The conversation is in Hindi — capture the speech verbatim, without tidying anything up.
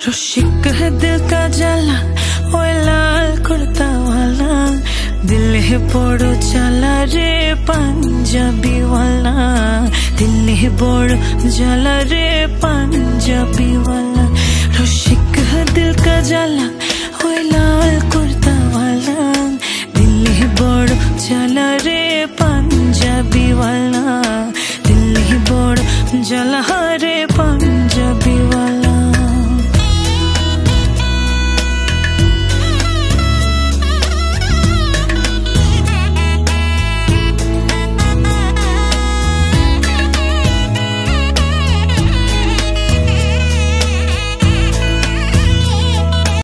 रोशिक है दिल का जाला, ओए लाल कुर्ता वाला, दिल है बड़ो जाला रे पंजाबी वाला, दिल है बड़ो जाला रे पंजाबी वाला। रोशिक है दिल का जाला,